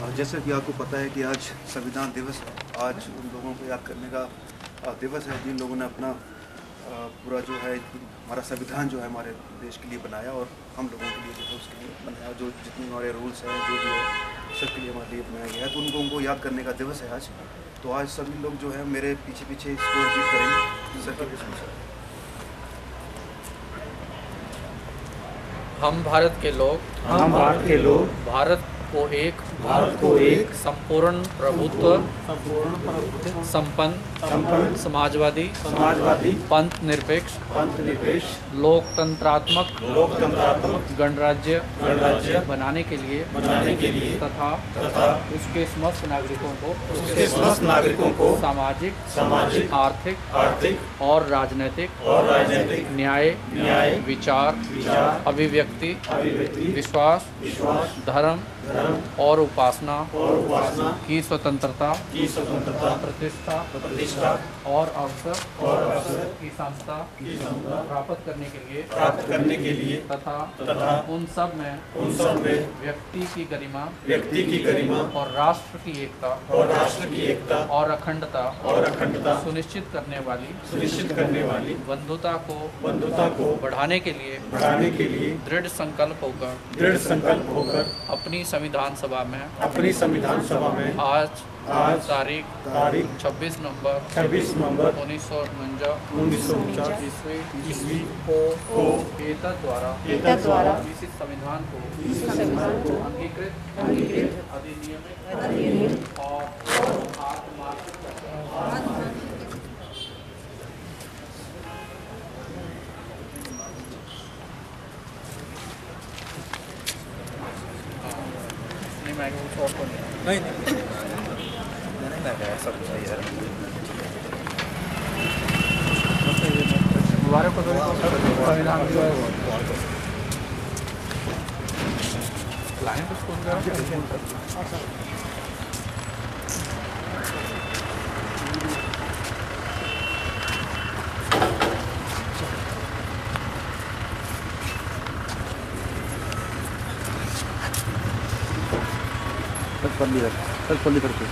जैसे कि आपको पता है कि आज संविधान दिवस है। आज उन लोगों को याद करने का दिवस है जिन लोगों ने अपना पूरा जो है हमारा संविधान जो है हमारे देश के लिए बनाया और हम लोगों के लिए जो है उसके लिए बनाया। जो जितने हमारे रूल्स हैं जो भी है सबके लिए हमारे लिए बनाया गया है, तो उन लोगों को याद करने का दिवस है आज। तो आज सभी लोग जो है मेरे पीछे पीछे इसको रिपीट करेंगे सर। हम भारत के लोग भारत को एक संपूर्ण प्रभुत्व संपन्न समाजवादी पंथ निरपेक्ष लोकतंत्रात्मक गणराज्य बनाने के लिए तथा उसके समस्त नागरिकों को सामाजिक आर्थिक और राजनैतिक न्याय विचार अभिव्यक्ति विश्वास धर्म और उपासना की स्वतंत्रता प्रतिष्ठा और अवसर की संस्था प्राप्त करने के लिए तथा उन सब में व्यक्ति की गरिमा और राष्ट्र की एकता और अखंडता सुनिश्चित करने वाली बंधुता को बढ़ाने के लिए दृढ़ संकल्प होकर अपनी संविधान सभा में आज तारीख 26 नवंबर 1949 ईस्वी को एतद द्वारा इस संविधान को अंगीकृत अधिनियमित और आत्मार्जित करता है। नहीं सब सही है। संविधान लाइन तो स्कूल पल्ली करके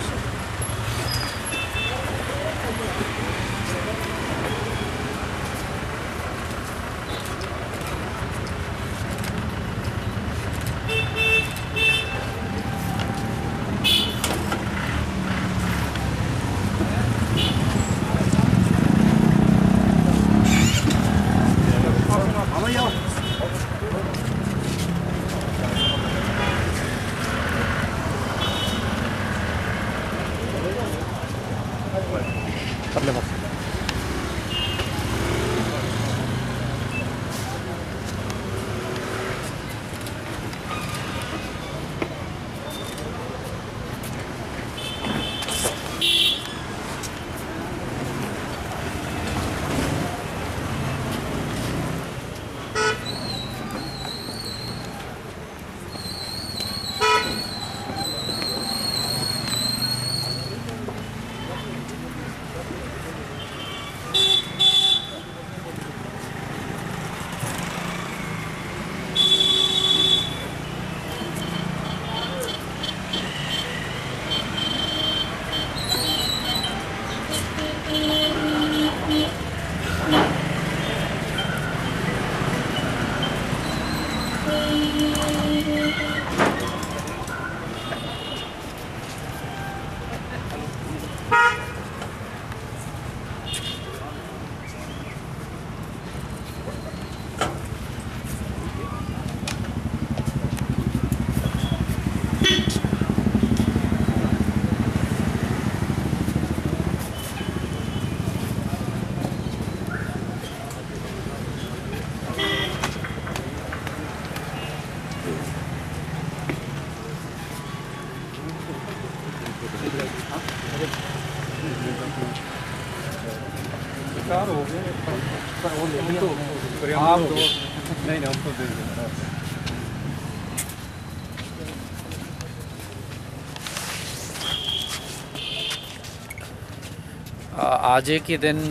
हो गए आप दो नहीं हम तो दे देंगे। आज ही के दिन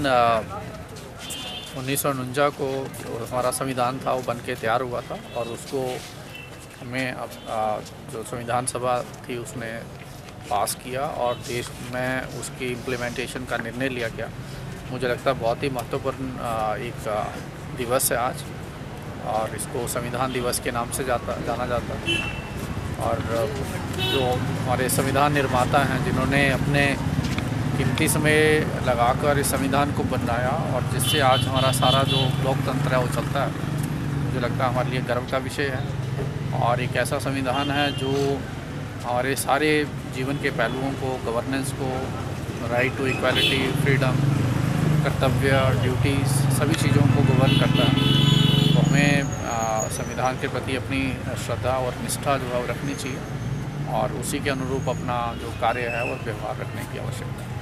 1949 को जो हमारा संविधान था वो बन के तैयार हुआ था और उसको हमें अब जो संविधान सभा थी उसने पास किया और देश में उसकी इम्प्लीमेंटेशन का निर्णय लिया गया। मुझे लगता है बहुत ही महत्वपूर्ण एक दिवस है आज, और इसको संविधान दिवस के नाम से जाना जाता है। और जो हमारे संविधान निर्माता हैं, जिन्होंने अपने कीमती समय लगाकर इस संविधान को बनाया और जिससे आज हमारा सारा जो लोकतंत्र है वो चलता है, मुझे लगता है हमारे लिए गर्व का विषय है। और एक ऐसा संविधान है जो हमारे सारे जीवन के पहलुओं को, गवर्नेंस को, राइट टू इक्वालिटी, फ्रीडम, कर्तव्य, ड्यूटीज़, सभी चीज़ों को गवर्न करता है। तो हमें संविधान के प्रति अपनी श्रद्धा और निष्ठा जो है वो रखनी चाहिए और उसी के अनुरूप अपना जो कार्य है वो व्यवहार रखने की आवश्यकता है।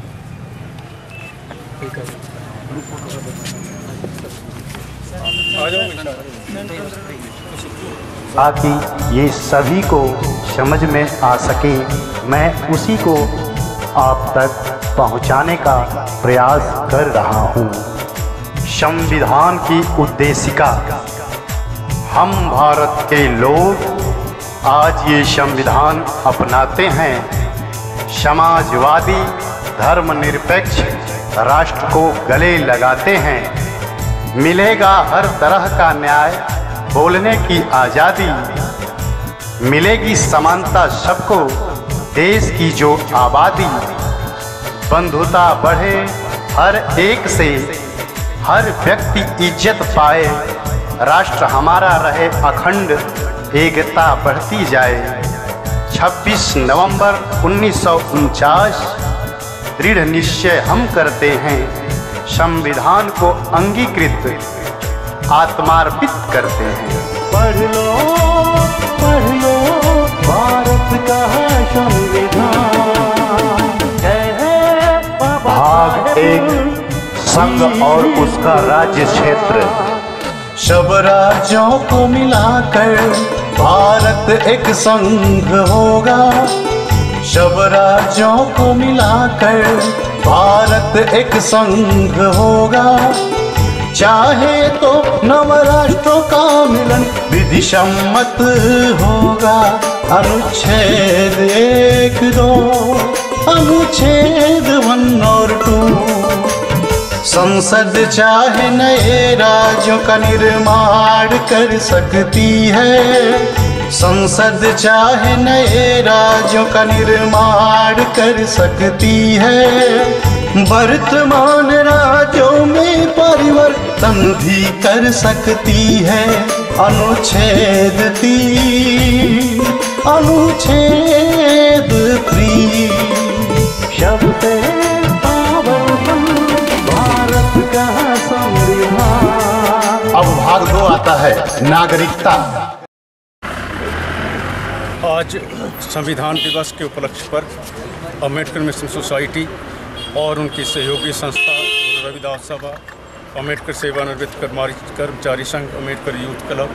ताकि ये सभी को समझ में आ सके, मैं उसी को आप तक पहुंचाने का प्रयास कर रहा हूं। संविधान की उद्देशिका। हम भारत के लोग आज ये संविधान अपनाते हैं। समाजवादी धर्मनिरपेक्ष राष्ट्र को गले लगाते हैं। मिलेगा हर तरह का न्याय, बोलने की आज़ादी, मिलेगी समानता सबको, देश की जो आबादी, बंधुता बढ़े हर एक से, हर व्यक्ति इज्जत पाए, राष्ट्र हमारा रहे अखंड, एकता बढ़ती जाए। 26 नवंबर 1949 दृढ़ निश्चय हम करते हैं, संविधान को अंगीकृत आत्मार्पित करते हैं। पढ़ लो भारत का संविधान। भाग 1 संघ और उसका राज्य क्षेत्र। सब राज्यों को मिलाकर भारत एक संघ होगा। सब राज्यों को मिलाकर भारत एक संघ होगा। चाहे तो नव राष्ट्रों का मिलन विधि सम्मत होगा। अनुच्छेद 1, 2, अनुच्छेद 1 और 2। संसद चाहे नए राज्यों का निर्माण कर सकती है। संसद चाहे नए राज्यों का निर्माण कर सकती है। वर्तमान राज्यों में परिवर्तन भी कर सकती है। अनुच्छेद 3, अनुच्छेद 3। सबसे पावरफुल भारत का संविधान। अब भाग 2 आता है, नागरिकता। आज संविधान दिवस के उपलक्ष्य पर अम्बेडकर मिशन सोसाइटी और उनकी सहयोगी संस्था रविदास सभा, अम्बेडकर सेवानिवृत्त कर्मचारी संघ, अम्बेडकर यूथ क्लब,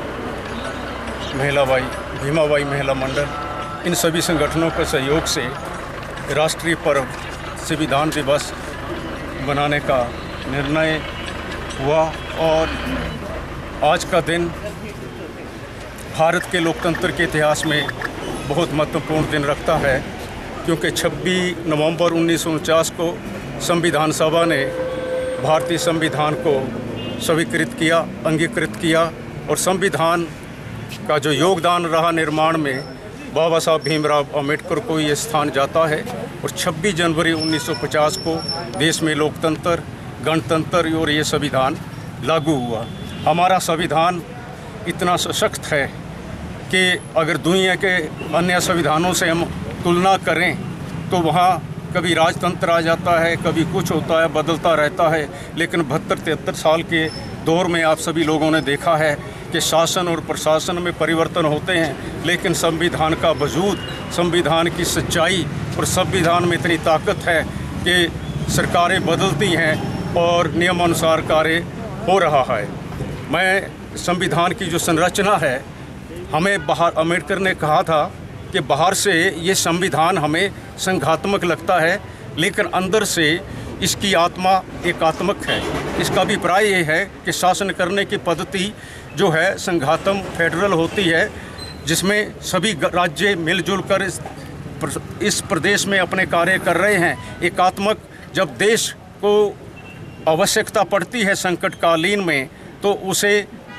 भीमाबाई महिला मंडल, इन सभी संगठनों के सहयोग से राष्ट्रीय पर्व संविधान दिवस मनाने का निर्णय हुआ। और आज का दिन भारत के लोकतंत्र के इतिहास में बहुत महत्वपूर्ण दिन रखता है, क्योंकि 26 नवंबर 1949 को संविधान सभा ने भारतीय संविधान को स्वीकृत किया, अंगीकृत किया। और संविधान का जो योगदान रहा निर्माण में, बाबा साहब भीमराव अम्बेडकर को ये स्थान जाता है। और 26 जनवरी 1950 को देश में लोकतंत्र, गणतंत्र और ये संविधान लागू हुआ। हमारा संविधान इतना सशक्त है कि अगर दुनिया के अन्य संविधानों से हम तुलना करें तो वहाँ कभी राजतंत्र आ जाता है, कभी कुछ होता है, बदलता रहता है। लेकिन 72-73 साल के दौर में आप सभी लोगों ने देखा है कि शासन और प्रशासन में परिवर्तन होते हैं, लेकिन संविधान का वजूद, संविधान की सच्चाई और संविधान में इतनी ताकत है कि सरकारें बदलती हैं और नियमानुसार कार्य हो रहा है। मैं संविधान की जो संरचना है, हमें बाहर अम्बेडकर ने कहा था कि बाहर से ये संविधान हमें संघात्मक लगता है, लेकिन अंदर से इसकी आत्मा एकात्मक है। इसका अभिप्राय ये है कि शासन करने की पद्धति जो है संघात्मक फेडरल होती है। जिसमें सभी राज्य मिलजुल कर इस प्रदेश में अपने कार्य कर रहे हैं। एकात्मक जब देश को आवश्यकता पड़ती है संकटकालीन में, तो उसे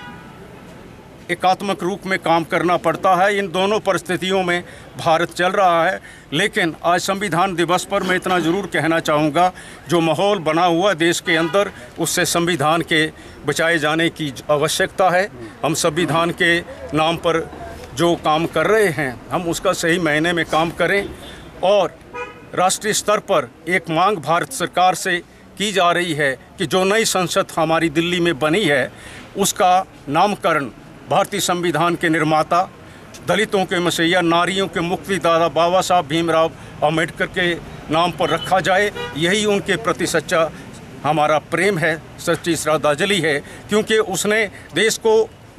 एकात्मक रूप में काम करना पड़ता है। इन दोनों परिस्थितियों में भारत चल रहा है। लेकिन आज संविधान दिवस पर मैं इतना ज़रूर कहना चाहूँगा, जो माहौल बना हुआ देश के अंदर, उससे संविधान के बचाए जाने की आवश्यकता है। हम संविधान के नाम पर जो काम कर रहे हैं, हम उसका सही मायने में काम करें। और राष्ट्रीय स्तर पर एक मांग भारत सरकार से की जा रही है कि जो नई संसद हमारी दिल्ली में बनी है, उसका नामकरण भारतीय संविधान के निर्माता, दलितों के मसीहा, नारियों के मुक्तिदाता बाबा साहब भीमराव अम्बेडकर के नाम पर रखा जाए। यही उनके प्रति सच्चा हमारा प्रेम है, सच्ची श्रद्धांजलि है, क्योंकि उसने देश को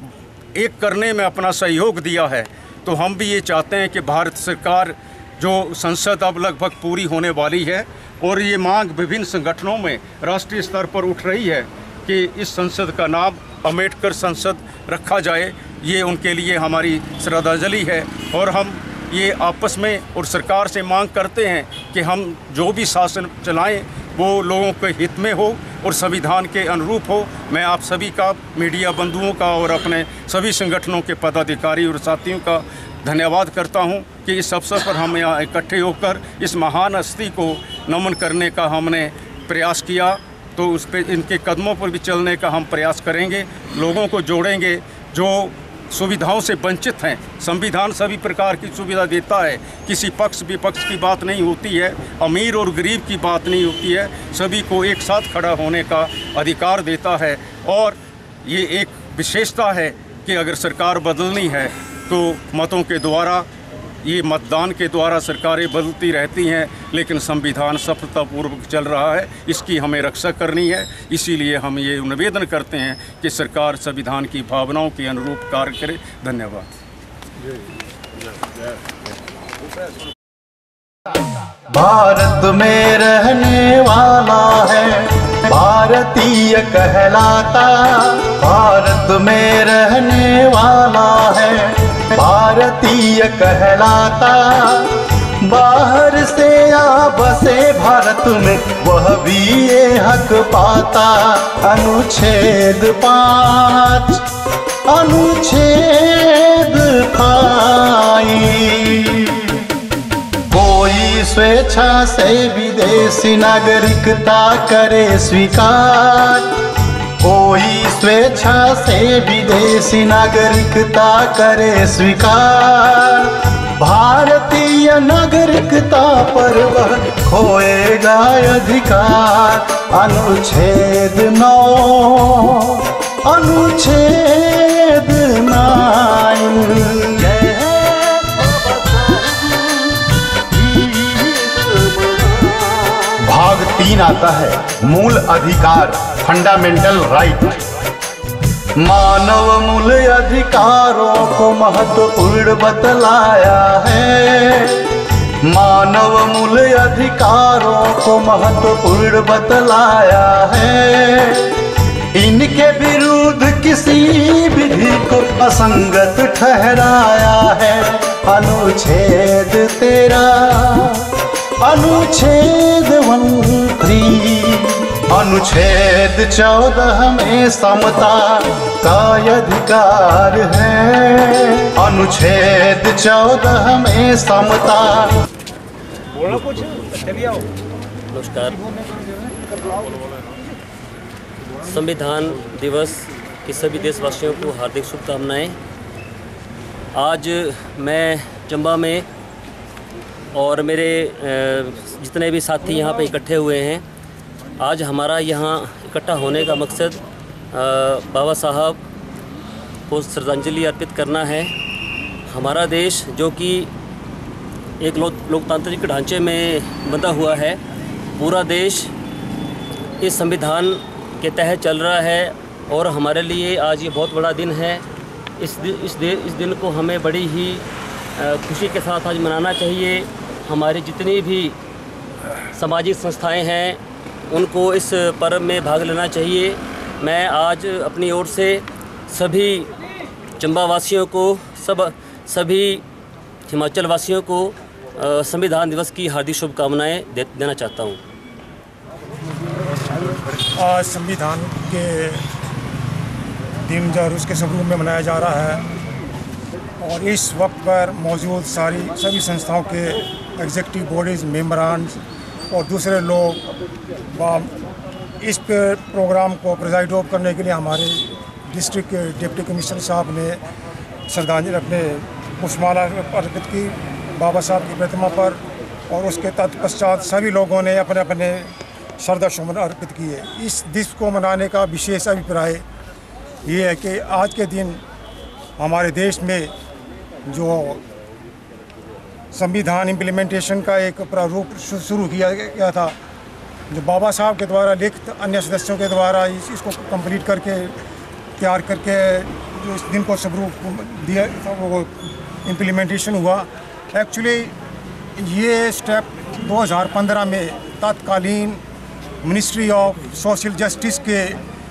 एक करने में अपना सहयोग दिया है। तो हम भी ये चाहते हैं कि भारत सरकार, जो संसद अब लगभग पूरी होने वाली है और ये मांग विभिन्न संगठनों में राष्ट्रीय स्तर पर उठ रही है कि इस संसद का नाम अम्बेडकर संसद रखा जाए, ये उनके लिए हमारी श्रद्धांजलि है। और हम ये आपस में और सरकार से मांग करते हैं कि हम जो भी शासन चलाएं वो लोगों के हित में हो और संविधान के अनुरूप हो। मैं आप सभी का, मीडिया बंधुओं का और अपने सभी संगठनों के पदाधिकारी और साथियों का धन्यवाद करता हूं कि इस अवसर पर हम यहाँ इकट्ठे होकर इस महान हस्ती को नमन करने का हमने प्रयास किया। तो उस पर, इनके कदमों पर भी चलने का हम प्रयास करेंगे, लोगों को जोड़ेंगे जो सुविधाओं से वंचित हैं। संविधान सभी प्रकार की सुविधा देता है, किसी पक्ष विपक्ष की बात नहीं होती है, अमीर और गरीब की बात नहीं होती है, सभी को एक साथ खड़ा होने का अधिकार देता है। और ये एक विशेषता है कि अगर सरकार बदलनी है तो मतों के द्वारा, ये मतदान के द्वारा सरकारें बदलती रहती हैं, लेकिन संविधान सफलतापूर्वक चल रहा है, इसकी हमें रक्षा करनी है। इसीलिए हम ये निवेदन करते हैं कि सरकार संविधान की भावनाओं के अनुरूप कार्य करे। धन्यवाद। भारत में रहने वाला है, भारतीय कहलाता। भारत में रहने वाला है, भारतीय कहलाता। बाहर से आ बसे भारत में, वह भी ये हक पाता। अनुच्छेद 5, अनुच्छेद 5। कोई स्वेच्छा से विदेशी नागरिकता करे स्वीकार। कोई स्वेच्छा से विदेशी नागरिकता करे स्वीकार। भारतीय नागरिकता पर वह खोएगा अधिकार। अनुच्छेद 9, अनुच्छेद 9। भाग 3 आता है मूल अधिकार, फंडामेंटल राइट। मानव मूल अधिकारों को महत्वपूर्ण बतलाया है। मानव मूल अधिकारों को महत्वपूर्ण बतलाया है। इनके विरुद्ध किसी विधि को असंगत ठहराया है। अनुच्छेद 13, अनुच्छेद 13। अनुच्छेद 14 में समता का अधिकार है। अनुच्छेद 14 में समता। नमस्कार। संविधान दिवस की सभी देशवासियों को हार्दिक शुभकामनाएं। आज मैं चंबा में और मेरे जितने भी साथी यहाँ पे इकट्ठे हुए हैं, आज हमारा यहाँ इकट्ठा होने का मकसद बाबा साहब को श्रद्धांजलि अर्पित करना है। हमारा देश जो कि एक लोकतांत्रिक ढांचे में बंधा हुआ है, पूरा देश इस संविधान के तहत चल रहा है और हमारे लिए आज ये बहुत बड़ा दिन है। इस दिन को हमें बड़ी ही खुशी के साथ आज मनाना चाहिए। हमारी जितनी भी सामाजिक संस्थाएं हैं उनको इस पर्व में भाग लेना चाहिए। मैं आज अपनी ओर से सभी चंबा वासियों को, सभी हिमाचल वासियों को संविधान दिवस की हार्दिक शुभकामनाएं देना चाहता हूं। आज संविधान के दिन जो उसके स्वरूप में मनाया जा रहा है और इस वक्त पर मौजूद सभी संस्थाओं के एग्जीक्यूटिव बॉडीज़ मेंबरान और दूसरे लोग इस प्रोग्राम को प्रिजाइड ओवर करने के लिए हमारे डिस्ट्रिक्ट के डिप्टी कमिश्नर साहब ने श्रद्धांजलि अपने पुष्पमाला अर्पित की बाबा साहब की प्रतिमा पर, और उसके तत्पश्चात सभी लोगों ने अपने अपने श्रद्धा सुमन अर्पित किए। इस दिवस को मनाने का विशेष अभिप्राय ये है कि आज के दिन हमारे देश में जो संविधान इम्प्लीमेंटेशन का एक प्रारूप शुरू किया गया था, जो बाबा साहब के द्वारा लिखित अन्य सदस्यों के द्वारा इसको कंप्लीट करके तैयार करके जो इस दिन को स्वरूप दिया वो इम्प्लीमेंटेशन हुआ। एक्चुअली ये स्टेप 2015 में तत्कालीन मिनिस्ट्री ऑफ सोशल जस्टिस के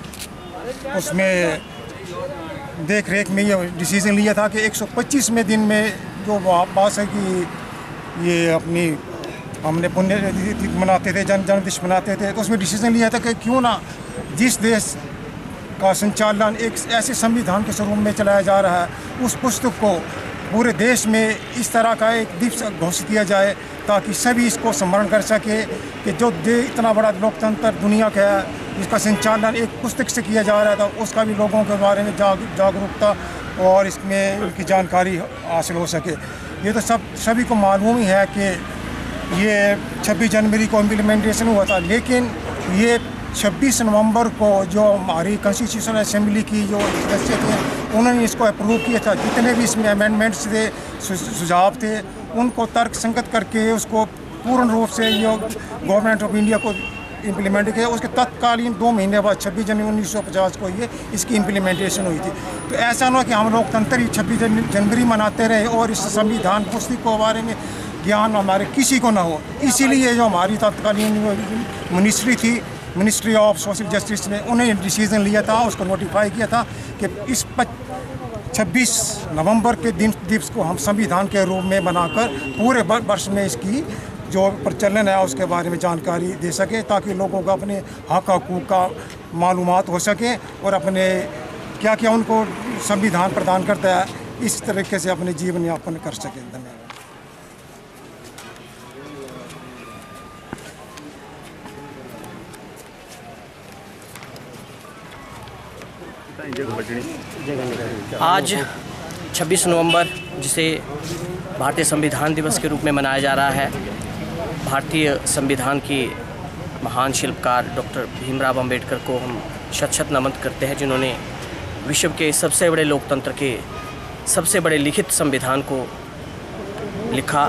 उसमें देख रेख में ये डिसीज़न लिया था कि 125वें दिन में जो बात है कि ये अपनी हमने पुण्य मनाते थे, जन्मदिवस मनाते थे, तो उसमें डिसीज़न लिया था कि क्यों ना जिस देश का संचालन एक ऐसे संविधान के स्वरूप में चलाया जा रहा है, उस पुस्तक को पूरे देश में इस तरह का एक दिवस घोषित किया जाए ताकि सभी इसको स्मरण कर सके कि जो इतना बड़ा लोकतंत्र दुनिया का है, जिसका संचालन एक पुस्तक से किया जा रहा था, उसका भी लोगों के बारे में जागरूकता और इसमें उनकी जानकारी हासिल हो सके। ये तो सभी को मालूम ही है कि ये 26 जनवरी को इम्प्लीमेंटेशन हुआ था, लेकिन ये 26 नवंबर को जो हमारी कॉन्स्टिट्यूशनल असेंबली की जो सदस्य थे उन्होंने इसको अप्रूव किया था। जितने भी इसमें अमेंडमेंट्स थे, सुझाव थे, उनको तर्क संगत करके उसको पूर्ण रूप से ये गवर्नमेंट ऑफ इंडिया को इम्प्लीमेंट किया। उसके तत्कालीन 2 महीने बाद 26 जनवरी 1950 को ये इसकी इम्प्लीमेंटेशन हुई थी। तो ऐसा ना कि हम लोकतंत्र ही 26 जनवरी मनाते रहे और इस संविधान पुस्तक के बारे में ज्ञान हमारे किसी को ना हो। इसीलिए जो हमारी तत्कालीन मिनिस्ट्री थी, मिनिस्ट्री ऑफ सोशल जस्टिस ने उन्हें डिसीज़न लिया था, उसको नोटिफाई किया था कि इस 26 नवंबर के दिन दिवस को हम संविधान के रूप में बनाकर पूरे वर्ष में इसकी जो प्रचलन है उसके बारे में जानकारी दे सके, ताकि लोगों को अपने हक हकूक़ का मालूमात हो सके और अपने क्या क्या उनको संविधान प्रदान करता है, इस तरीके से अपने जीवन यापन कर सकें। धन्यवाद। आज 26 नवंबर, जिसे भारतीय संविधान दिवस के रूप में मनाया जा रहा है, भारतीय संविधान की महान शिल्पकार डॉक्टर भीमराव अंबेडकर को हम शत शत नमन करते हैं, जिन्होंने विश्व के सबसे बड़े लोकतंत्र के सबसे बड़े लिखित संविधान को लिखा।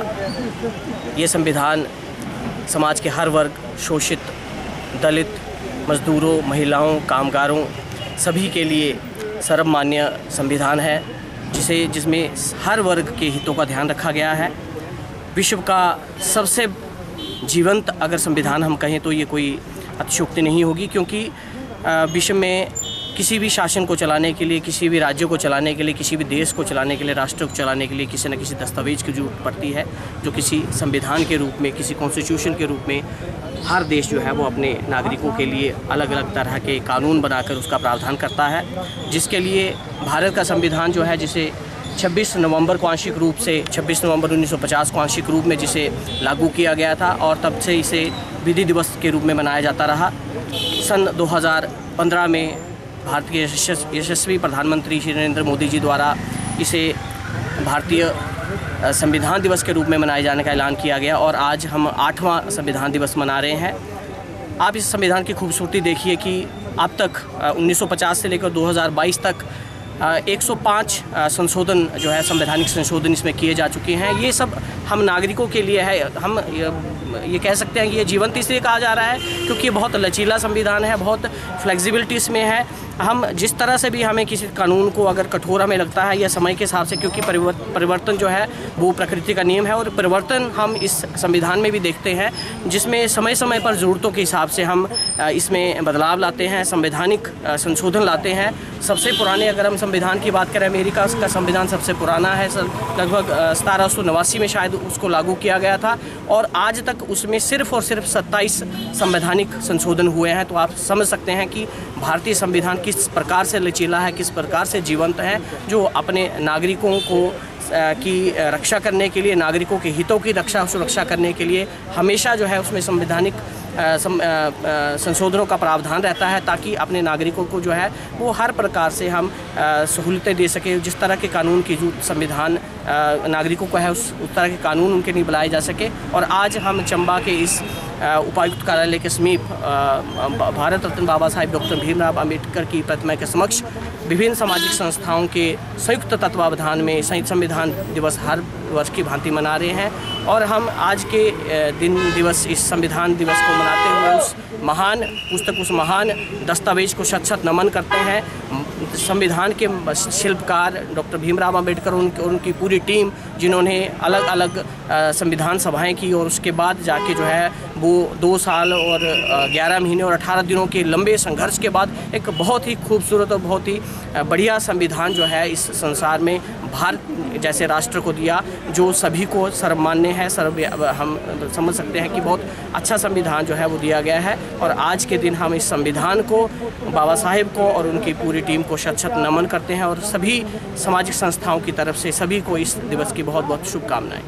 ये संविधान समाज के हर वर्ग, शोषित, दलित, मजदूरों, महिलाओं, कामगारों सभी के लिए सर्वमान्य संविधान है, जिसमें हर वर्ग के हितों का ध्यान रखा गया है। विश्व का सबसे जीवंत अगर संविधान हम कहें तो ये कोई अतिशयोक्ति नहीं होगी, क्योंकि विश्व में किसी भी शासन को चलाने के लिए, किसी भी राज्य को चलाने के लिए, किसी भी देश को चलाने के लिए, राष्ट्र को चलाने के लिए किसी न किसी दस्तावेज की जरूरत पड़ती है, जो किसी संविधान के रूप में, किसी कॉन्स्टिट्यूशन के रूप में हर देश जो है वो अपने नागरिकों के लिए अलग अलग तरह के कानून बनाकर उसका प्रावधान करता है, जिसके लिए भारत का संविधान जो है, जिसे 26 नवंबर को आंशिक रूप से 26 नवंबर 1950 को आंशिक रूप में जिसे लागू किया गया था और तब से इसे विधि दिवस के रूप में मनाया जाता रहा। सन 2015 में भारत के यशस्वी प्रधानमंत्री श्री नरेंद्र मोदी जी द्वारा इसे भारतीय संविधान दिवस के रूप में मनाए जाने का ऐलान किया गया और आज हम 8वां संविधान दिवस मना रहे हैं। आप इस संविधान की खूबसूरती देखिए कि अब तक 1950 से लेकर 2022 तक 105 संशोधन जो है, संवैधानिक संशोधन इसमें किए जा चुके हैं। ये सब हम नागरिकों के लिए है। हम ये कह सकते हैं कि ये जीवंत इसलिए कहा जा रहा है क्योंकि ये बहुत लचीला संविधान है, बहुत फ्लेक्सिबिलिटी इसमें है। हम जिस तरह से भी हमें किसी कानून को अगर कठोर हमें लगता है या समय के हिसाब से, क्योंकि परिवर्तन जो है वो प्रकृति का नियम है और परिवर्तन हम इस संविधान में भी देखते हैं, जिसमें समय समय पर ज़रूरतों के हिसाब से हम इसमें बदलाव लाते हैं, संवैधानिक संशोधन लाते हैं। सबसे पुराने अगर हम संविधान की बात करें, अमेरिका का संविधान सबसे पुराना है, लगभग 1789 में शायद उसको लागू किया गया था और आज तक उसमें सिर्फ और सिर्फ 27 संवैधानिक संशोधन हुए हैं। तो आप समझ सकते हैं कि भारतीय संविधान किस प्रकार से लचीला है, किस प्रकार से जीवंत है, जो अपने नागरिकों को की रक्षा करने के लिए, नागरिकों के हितों की सुरक्षा करने के लिए हमेशा जो है उसमें संवैधानिक संशोधनों का प्रावधान रहता है, ताकि अपने नागरिकों को जो है वो हर प्रकार से हम सहूलतें दे सके। जिस तरह के कानून की जो संविधान नागरिकों को है उस तरह के कानून उनके लिए बनाए जा सके। और आज हम चंबा के इस उपायुक्त कार्यालय के समीप भारत रत्न बाबा साहेब डॉक्टर भीमराव अंबेडकर की प्रतिमा के समक्ष विभिन्न सामाजिक संस्थाओं के संयुक्त तत्वावधान में संविधान दिवस हर वर्ष की भांति मना रहे हैं। और हम आज के दिवस इस संविधान दिवस को मनाते हुए उस महान दस्तावेज को शत-शत नमन करते हैं। संविधान के शिल्पकार डॉक्टर भीमराव अंबेडकर और उनकी पूरी टीम, जिन्होंने अलग अलग संविधान सभाएं की और उसके बाद जाके जो है वो 2 साल और 11 महीने और 18 दिनों के लंबे संघर्ष के बाद एक बहुत ही खूबसूरत और बहुत ही बढ़िया संविधान जो है इस संसार में भारत जैसे राष्ट्र को दिया, जो सभी को सर्वमान्य है। हम समझ सकते हैं कि बहुत अच्छा संविधान जो है वो दिया गया है। और आज के दिन हम इस संविधान को, बाबा साहेब को और उनकी पूरी टीम को शत-शत नमन करते हैं और सभी सामाजिक संस्थाओं की तरफ से सभी को इस दिवस की बहुत बहुत शुभकामनाएं।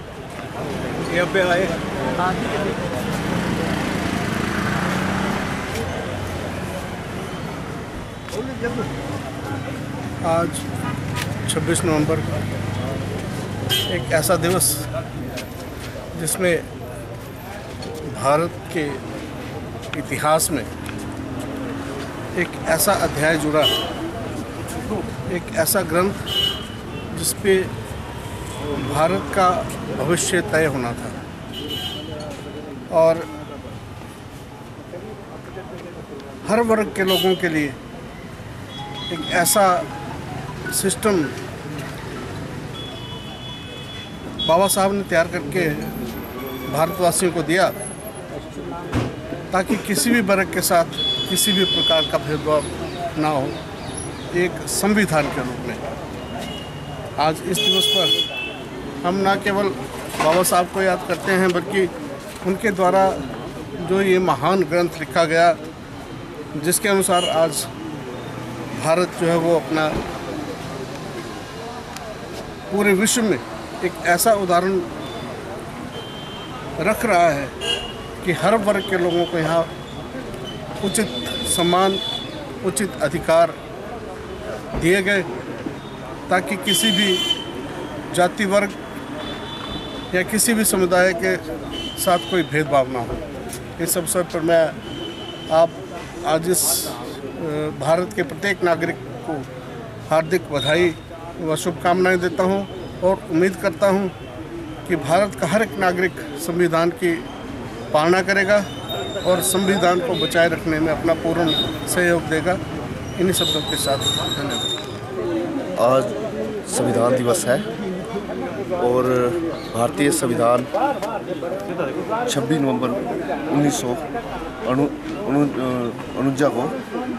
आज 26 नवंबर एक ऐसा दिवस जिसमें भारत के इतिहास में एक ऐसा अध्याय जुड़ा, एक ऐसा ग्रंथ जिस पे भारत का भविष्य तय होना था। और हर वर्ग के लोगों के लिए एक ऐसा सिस्टम बाबा साहब ने तैयार करके भारतवासियों को दिया, ताकि किसी भी वर्ग के साथ किसी भी प्रकार का भेदभाव ना हो, एक संविधान के रूप में। आज इस दिवस पर हम ना केवल बाबा साहब को याद करते हैं, बल्कि उनके द्वारा जो ये महान ग्रंथ लिखा गया, जिसके अनुसार आज भारत जो है वो अपना पूरे विश्व में एक ऐसा उदाहरण रख रहा है कि हर वर्ग के लोगों को यहाँ उचित सम्मान, उचित अधिकार दिए गए, ताकि किसी भी जाति वर्ग या किसी भी समुदाय के साथ कोई भेदभाव ना हो। इस अवसर पर मैं आज इस भारत के प्रत्येक नागरिक को हार्दिक बधाई व शुभकामनाएं देता हूं और उम्मीद करता हूं कि भारत का हर एक नागरिक संविधान की पालना करेगा और संविधान को बचाए रखने में अपना पूर्ण सहयोग देगा। इन्हीं शब्दों के साथ धन्यवाद। आज संविधान दिवस है और भारतीय संविधान 26 नवंबर 1949 को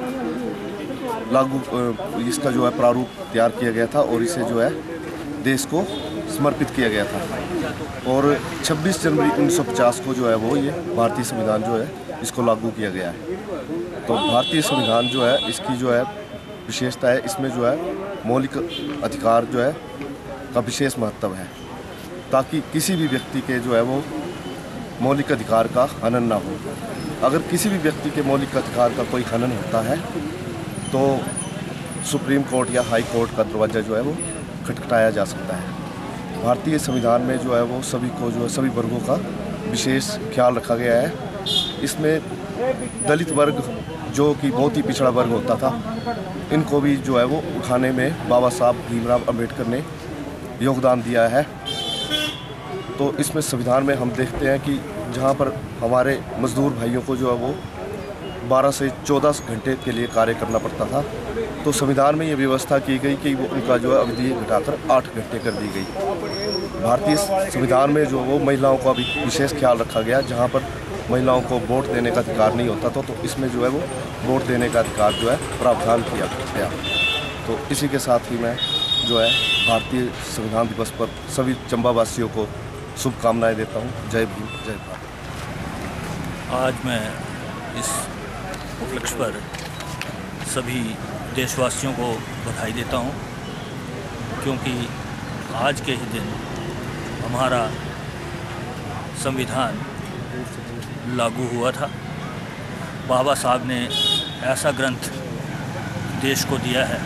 लागू इसका जो है प्रारूप तैयार किया गया था और इसे जो है देश को समर्पित किया गया था। और 26 जनवरी 1950 को जो है वो ये भारतीय संविधान जो है इसको लागू किया गया है। तो भारतीय संविधान जो है इसकी जो है विशेषता है, इसमें जो है मौलिक अधिकार जो है का विशेष महत्व है, ताकि किसी भी व्यक्ति के जो है वो मौलिक अधिकार का हनन ना हो। अगर किसी भी व्यक्ति के मौलिक अधिकार का कोई हनन होता है तो सुप्रीम कोर्ट या हाई कोर्ट का दरवाज़ा जो है वो खटखटाया जा सकता है। भारतीय संविधान में जो है वो सभी को जो है सभी वर्गों का विशेष ख्याल रखा गया है। इसमें दलित वर्ग जो कि बहुत ही पिछड़ा वर्ग होता था, इनको भी जो है वो उठाने में बाबा साहब भीमराव अंबेडकर ने योगदान दिया है। तो इसमें संविधान में हम देखते हैं कि जहाँ पर हमारे मजदूर भाइयों को जो है वो 12 से 14 घंटे के लिए कार्य करना पड़ता था, तो संविधान में ये व्यवस्था की गई कि वो उनका जो है अवधि घटाकर 8 घंटे कर दी गई। भारतीय संविधान में जो वो महिलाओं का भी विशेष ख्याल रखा गया, जहाँ पर महिलाओं को वोट देने का अधिकार नहीं होता था, तो इसमें जो है वो वोट देने का अधिकार जो है प्रावधान किया गया। तो इसी के साथ ही मैं जो है भारतीय संविधान दिवस पर सभी चंबा वासियों को शुभकामनाएं देता हूँ। जय भीम, जय भारत। आज मैं इस उपलक्ष्य पर सभी देशवासियों को बधाई देता हूँ, क्योंकि आज के ही दिन हमारा संविधान लागू हुआ था। बाबा साहब ने ऐसा ग्रंथ देश को दिया है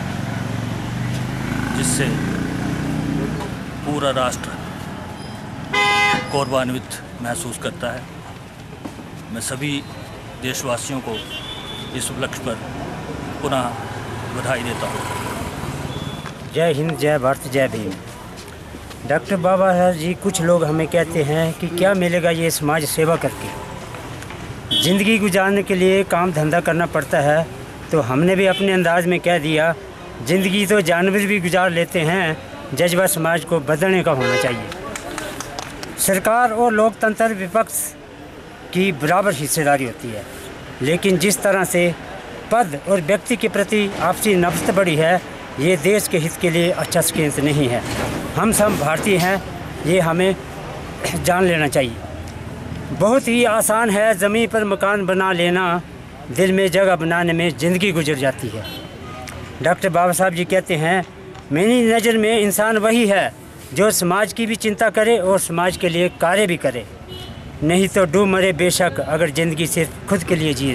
जिससे पूरा राष्ट्र गौरवान्वित महसूस करता है। मैं सभी देशवासियों को इस उपलक्ष्य पर पुनः बधाई देता हूँ। जय हिंद, जय भारत, जय भीम। डॉक्टर बाबा साहब जी, कुछ लोग हमें कहते हैं कि क्या मिलेगा ये समाज सेवा करके। ज़िंदगी गुजारने के लिए काम धंधा करना पड़ता है, तो हमने भी अपने अंदाज में कह दिया, ज़िंदगी तो जानवर भी गुजार लेते हैं, जज्बा समाज को बदलने का होना चाहिए। सरकार और लोकतंत्र विपक्ष की बराबर हिस्सेदारी होती है, लेकिन जिस तरह से पद और व्यक्ति के प्रति आपसी नफरत बढ़ी है, ये देश के हित के लिए अच्छा संकेत नहीं है। हम सब भारतीय हैं, ये हमें जान लेना चाहिए। बहुत ही आसान है ज़मीन पर मकान बना लेना, दिल में जगह बनाने में ज़िंदगी गुजर जाती है। डॉक्टर बाबा साहब जी कहते हैं, मेरी नज़र में इंसान वही है जो समाज की भी चिंता करे और समाज के लिए कार्य भी करे, नहीं तो डूब मरे बेशक अगर ज़िंदगी सिर्फ खुद के लिए जी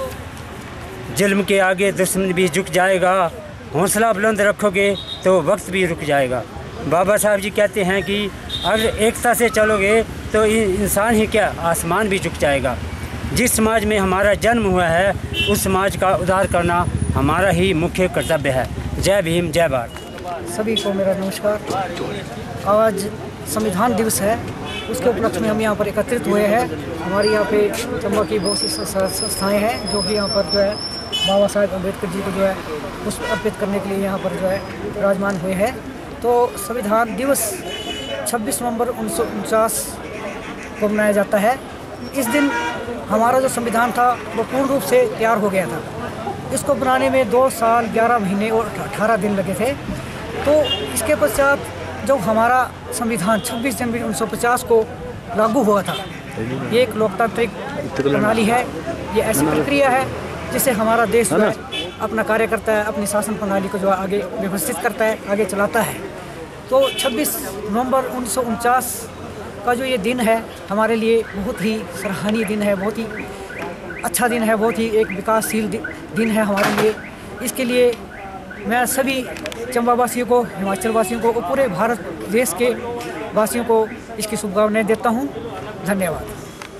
रहे। जुल्म के आगे दुश्मन भी झुक जाएगा, हौसला बुलंद रखोगे तो वक्त भी रुक जाएगा। बाबा साहब जी कहते हैं कि अगर एकता से चलोगे तो इंसान ही क्या, आसमान भी झुक जाएगा। जिस समाज में हमारा जन्म हुआ है, उस समाज का उद्धार करना हमारा ही मुख्य कर्तव्य है। जय भीम, जय भारत। सभी को मेरा नमस्कार। आज संविधान दिवस है, उसके उपलक्ष्य में हम यहाँ पर एकत्रित हुए हैं। हमारे यहाँ पे चंबा की बहुत सी संस्थाएँ हैं जो कि यहाँ पर जो है बाबा साहेब अम्बेडकर जी को जो है पुष्प अर्पित करने के लिए यहाँ पर जो है विराजमान हुए हैं। तो संविधान दिवस 26 नवंबर 1949 को मनाया जाता है। इस दिन हमारा जो संविधान था वो पूर्ण रूप से तैयार हो गया था। इसको बनाने में 2 साल 11 महीने और 18 दिन लगे थे। तो इसके पश्चात जब हमारा संविधान 26 जनवरी 1950 को लागू हुआ था, ये एक लोकतांत्रिक प्रणाली है, ये ऐसी प्रक्रिया है जिससे हमारा देश जो है अपना कार्य करता है, अपनी शासन प्रणाली को जो आगे व्यवस्थित करता है, आगे चलाता है। तो 26 नवंबर 1949 का जो ये दिन है हमारे लिए बहुत ही सराहनीय दिन है, बहुत ही अच्छा दिन है, बहुत ही एक विकासशील दिन है हमारे लिए। इसके लिए मैं सभी चंबा वासियों को, हिमाचल वासियों को और पूरे भारत देश के वासियों को इसकी शुभकामनाएं देता हूँ। धन्यवाद।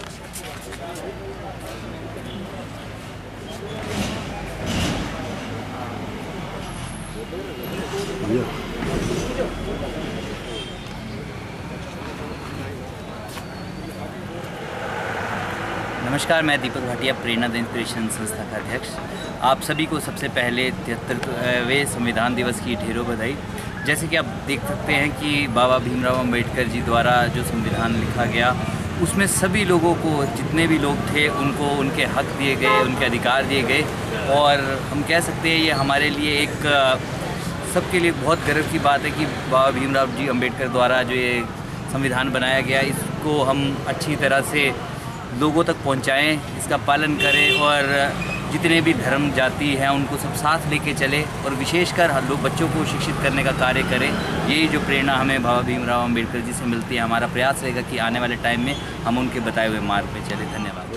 नमस्कार, मैं दीपक भाटिया, प्रेरणा द इंस्पिरेशन संस्था का अध्यक्ष। आप सभी को सबसे पहले 73वें संविधान दिवस की ढेरों बधाई। जैसे कि आप देख सकते हैं कि बाबा भीमराव अंबेडकर जी द्वारा जो संविधान लिखा गया, उसमें सभी लोगों को, जितने भी लोग थे, उनको उनके हक दिए गए, उनके अधिकार दिए गए। और हम कह सकते हैं ये हमारे लिए एक सबके लिए बहुत गर्व की बात है कि बाबा भीमराव जी अंबेडकर द्वारा जो ये संविधान बनाया गया, इसको हम अच्छी तरह से लोगों तक पहुंचाएं, इसका पालन करें और जितने भी धर्म जाति हैं उनको सब साथ लेके चले और विशेषकर लोग बच्चों को शिक्षित करने का कार्य करें। यही जो प्रेरणा हमें बाबा भीमराव अंबेडकर जी से मिलती है। हमारा प्रयास रहेगा कि आने वाले टाइम में हम उनके बताए हुए मार्ग पे चले। धन्यवाद।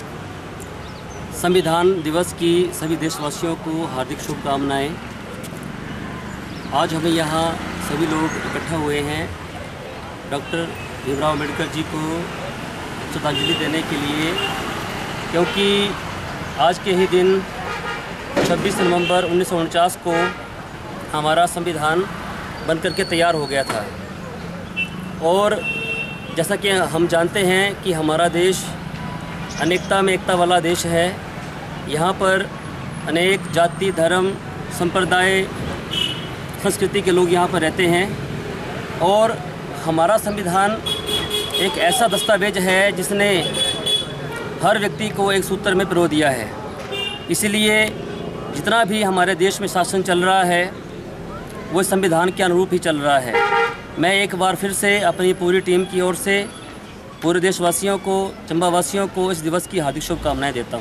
संविधान दिवस की सभी देशवासियों को हार्दिक शुभकामनाएं। आज हमें यहाँ सभी लोग इकट्ठा हुए हैं डॉक्टर भीमराव अंबेडकर जी को श्रद्धांजलि देने के लिए, क्योंकि आज के ही दिन 26 नवंबर 1949 को हमारा संविधान बन करके तैयार हो गया था। और जैसा कि हम जानते हैं कि हमारा देश अनेकता में एकता वाला देश है। यहाँ पर अनेक जाति, धर्म, संप्रदाय, संस्कृति के लोग यहाँ पर रहते हैं। और हमारा संविधान एक ऐसा दस्तावेज है जिसने हर व्यक्ति को एक सूत्र में पिरो दिया है। इसलिए जितना भी हमारे देश में शासन चल रहा है वो संविधान के अनुरूप ही चल रहा है। मैं एक बार फिर से अपनी पूरी टीम की ओर से पूरे देशवासियों को, चंबा वासियों को इस दिवस की हार्दिक शुभकामनाएं देता हूं।